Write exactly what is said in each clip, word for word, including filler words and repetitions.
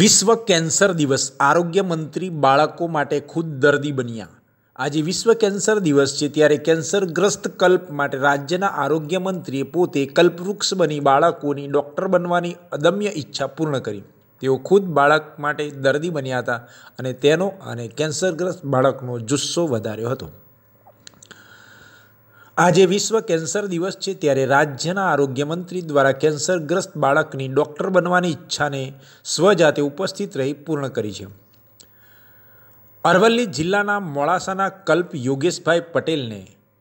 વિશ્વ કેન્સર દિવસ આરોગ્ય મંત્રી બાળકો માટે ખુદ દર્દી બન્યા। આજે વિશ્વ કેન્સર દિવસ છે ત્યારે કેન્સરગ્રસ્ત કલ્પ માટે રાજ્યના આરોગ્ય મંત્રીએ પોતે કલ્પવૃક્ષ બની બાળકોની ડૉક્ટર બનવાની અદમ્ય ઈચ્છા પૂર્ણ કરી। તેઓ ખુદ બાળક માટે દર્દી બન્યા હતા અને તેનો અને કેન્સરગ્રસ્ત બાળકનો જુસ્સો વધાર્યો હતો। આજે વિશ્વ કેન્સર દિવસ છે ત્યારે રાજ્યના આરોગ્ય મંત્રી દ્વારા કેન્સરગ્રસ્ત બાળકની ડૉક્ટર બનવાની ઈચ્છાને સ્વજાતે ઉપસ્થિત રહી પૂર્ણ કરી છે। અરવલ્લી જિલ્લાના મોડાસાના કલ્પ યોગેશભાઈ પટેલને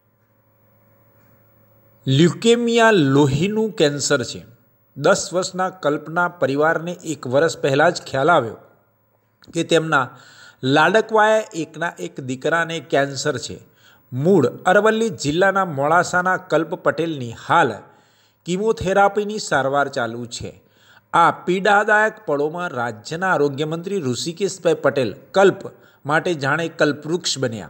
લ્યુકેમિયા લોહીનું કેન્સર છે। દસ વર્ષના કલ્પના પરિવારને એક વર્ષ પહેલાં જ ખ્યાલ આવ્યો કે તેમના લાડકવાયા એકના એક દીકરાને કેન્સર છે। મૂળ અરવલ્લી જિલ્લાના મોડાસાના કલ્પ પટેલની હાલ કિમોથેરાપીની સારવાર ચાલુ છે। આ પીડાદાયક પળોમાં રાજ્યના આરોગ્ય મંત્રી ઋષિકેશભાઈ પટેલ કલ્પ માટે જાણે કલ્પવૃક્ષ બન્યા।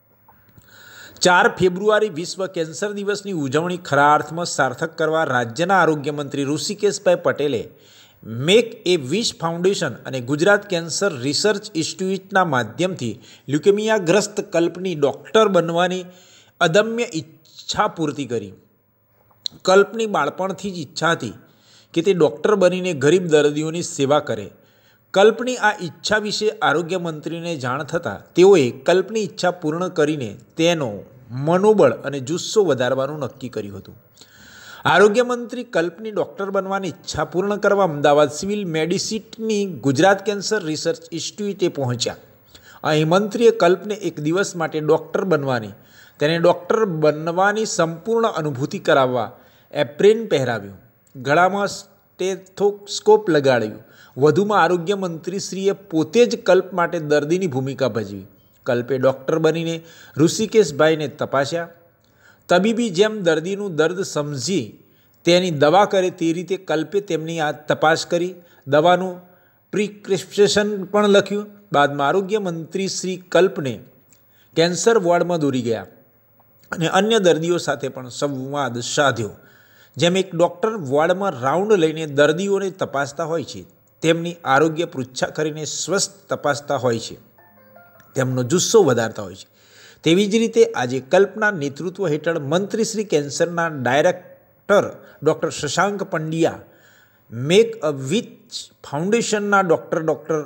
ચાર ફેબ્રુઆરી વિશ્વ કેન્સર દિવસની ઉજવણી ખરા અર્થમાં સાર્થક કરવા રાજ્યના આરોગ્ય મંત્રી ઋષિકેશભાઈ પટેલે મેક એ વિશ ફાઉન્ડેશન અને ગુજરાત કેન્સર રિસર્ચ ઇન્સ્ટિટ્યૂટના માધ્યમથી લ્યુકેમિયાગ્રસ્ત કલ્પની ડૉક્ટર બનવાની અદમ્ય ઈચ્છા પૂર્તિ કરી। કલ્પની બાળપણથી જ ઈચ્છા હતી કે તે ડૉક્ટર બનીને ગરીબ દર્દીઓની સેવા કરે। કલ્પની આ ઈચ્છા વિશે આરોગ્ય મંત્રીને જાણ થતાં તેઓએ કલ્પની ઈચ્છા પૂર્ણ કરીને તેનો મનોબળ અને જુસ્સો વધારવાનું નક્કી કર્યું હતું। આરોગ્ય મંત્રી કલ્પની ડૉક્ટર બનવાની ઈચ્છા પૂર્ણ કરવા અમદાવાદ સિવિલ મેડિસિનની ગુજરાત કેન્સર રિસર્ચ ઇન્સ્ટિટ્યૂટે પહોંચ્યા। અહીં મંત્રીએ કલ્પને એક દિવસ માટે ડૉક્ટર બનવાની તેને ડૉક્ટર બનવાની સંપૂર્ણ અનુભૂતિ કરાવવા એપ્રેન પહેરાવ્યું, ગળામાં સ્ટેથોસ્કોપ લગાડ્યું। વધુમાં આરોગ્ય મંત્રીશ્રીએ પોતે જ કલ્પ માટે દર્દીની ભૂમિકા ભજવી। કલ્પે ડૉક્ટર બનીને ઋષિકેશભાઈને તપાસ્યા। તબીબી જેમ દર્દીનું દર્દ સમજી તેની દવા કરે તે રીતે કલ્પે તેમની આ તપાસ કરી, દવાનું પ્રિસ્ક્રિપ્શન પણ લખ્યું। બાદમાં આરોગ્ય મંત્રી શ્રી કલ્પને કેન્સર વોર્ડમાં દોરી ગયા અને અન્ય દર્દીઓ સાથે પણ સંવાદ સાધ્યો। જેમ એક ડૉક્ટર વોર્ડમાં રાઉન્ડ લઈને દર્દીઓને તપાસતા હોય છે, તેમની આરોગ્ય પૃચ્છા કરીને સ્વસ્થ તપાસતા હોય છે, તેમનો જુસ્સો વધારતા હોય છે, તેવી જ રીતે આજે કલ્પના નેતૃત્વ હેઠળ મંત્રી શ્રી કેન્સરના director doctor Shashank Pandya, make a wish ફાઉન્ડેશનના ડૉક્ટર ડૉક્ટર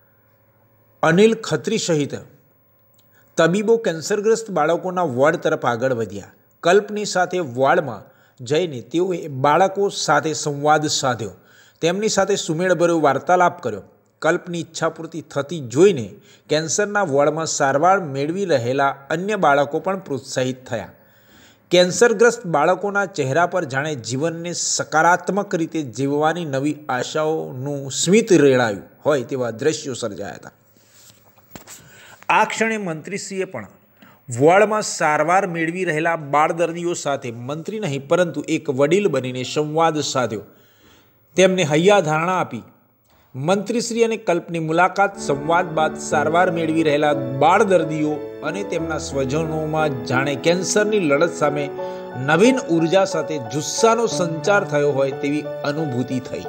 અનિલ ખત્રી સહિત તબીબો કેન્સરગ્રસ્ત બાળકોના વોર્ડ તરફ આગળ વધ્યા। કલ્પની સાથે વોર્ડમાં જઈને તેઓએ બાળકો સાથે સંવાદ સાધ્યો, તેમની સાથે સુમેળભર્યો વાર્તાલાપ કર્યો। કલ્પની ઈચ્છાપૂર્તિ થતી જોઈને કેન્સરના વોર્ડમાં સારવાર મેળવી રહેલા અન્ય બાળકો પણ પ્રોત્સાહિત થયા। કેન્સરગ્રસ્ત બાળકોના ચહેરા પર જાણે જીવનને સકારાત્મક રીતે જીવવાની નવી આશાઓનું સ્મિત રેલાયું હોય તેવા દ્રશ્યો સર્જાયા હતા। આ ક્ષણે મંત્રીશ્રીએ પણ વોર્ડમાં સારવાર મેળવી રહેલા બાળ દર્દીઓ સાથે મંત્રી નહીં પરંતુ એક વડીલ બનીને સંવાદ સાધ્યો, તેમને હૈયાધારણા આપી। મંત્રીશ્રી અને કલ્પની મુલાકાત સંવાદ બાદ સારવાર મેળવી રહેલા બાળ દર્દીઓ અને તેમના સ્વજનોમાં જાણે કેન્સરની લડત સામે નવીન ઉર્જા સાથે જુસ્સાનો સંચાર થયો હોય તેવી અનુભૂતિ થઈ।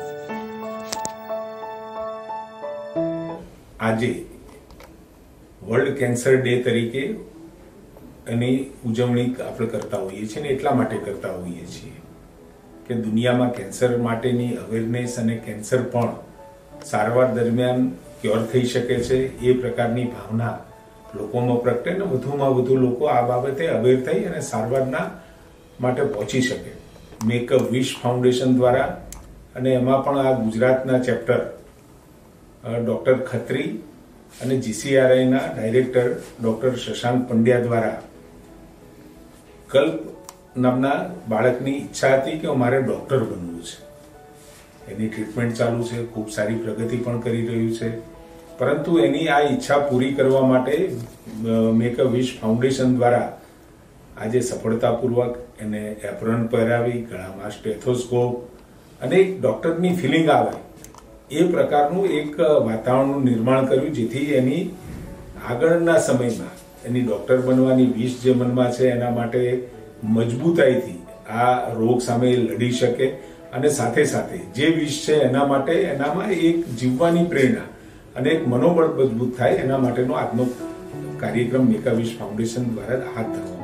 આજે વર્લ્ડ કેન્સર ડે તરીકે એની ઉજવણી આપણે કરતા હોઈએ છીએ ને એટલા માટે કરતા હોઈએ છીએ કે દુનિયામાં કેન્સર માટેની અવેરનેસ અને કેન્સર પણ સારવાર દરમિયાન ક્યોર થઈ શકે છે એ પ્રકારની ભાવના લોકોમાં પ્રગટે ને વધુમાં વધુ લોકો આ બાબતે અવેર થઈ અને સારવારના માટે પહોંચી શકે। મેક અ વિશ ફાઉન્ડેશન દ્વારા અને એમાં પણ આ ગુજરાતના ચેપ્ટર ડૉક્ટર ખત્રી અને જીસીઆરઆઈના ડાયરેક્ટર ડૉક્ટર શશાંક પંડ્યા દ્વારા કલ્પ નામના બાળકની ઈચ્છા હતી કે મારે ડૉક્ટર બનવું છે, એની ટ્રીટમેન્ટ ચાલુ છે, ખૂબ સારી પ્રગતિ પણ કરી રહ્યું છે, પરંતુ એની આ ઈચ્છા પૂરી કરવા માટે મેક અ વિશ ફાઉન્ડેશન દ્વારા આજે સફળતાપૂર્વક એને એપ્રોન પહેરાવી, ગળામાં સ્ટેથોસ્કોપ અને એક ડૉક્ટરની ફિલિંગ આવે એ પ્રકારનું એક વાતાવરણનું નિર્માણ કર્યું જેથી એની આગળના સમયમાં એની ડૉક્ટર બનવાની વિશ જે મનમાં છે એના માટે મજબૂતાઈથી આ રોગ સામે લડી શકે અને સાથે સાથે જે વિષ છે એના માટે એનામાં એક જીવવાની પ્રેરણા અને એક મનોબળ મજબૂત થાય એના માટેનો આજનો કાર્યક્રમ મેક અ વિશ ફાઉન્ડેશન દ્વારા હાથ ધરવામાં